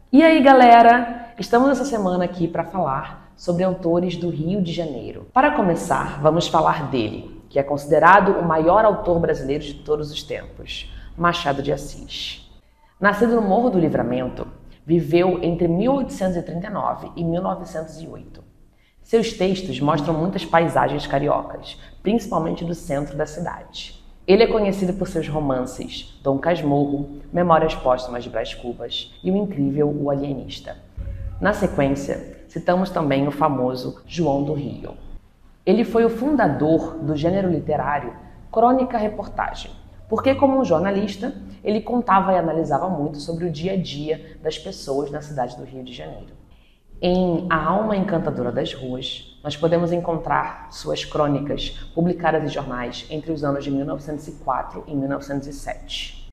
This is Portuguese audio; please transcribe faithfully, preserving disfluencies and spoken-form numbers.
E aí, galera? Estamos essa semana aqui para falar sobre autores do Rio de Janeiro. Para começar, vamos falar dele, que é considerado o maior autor brasileiro de todos os tempos, Machado de Assis. Nascido no Morro do Livramento, viveu entre mil oitocentos e trinta e nove e mil novecentos e oito. Seus textos mostram muitas paisagens cariocas, principalmente do centro da cidade. Ele é conhecido por seus romances Dom Casmurro, Memórias Póstumas de Brás Cubas e o incrível O Alienista. Na sequência, citamos também o famoso João do Rio. Ele foi o fundador do gênero literário crônica-reportagem, porque como um jornalista, ele contava e analisava muito sobre o dia a dia das pessoas na cidade do Rio de Janeiro. Em A Alma Encantadora das Ruas, nós podemos encontrar suas crônicas publicadas em jornais entre os anos de mil novecentos e quatro e mil novecentos e sete.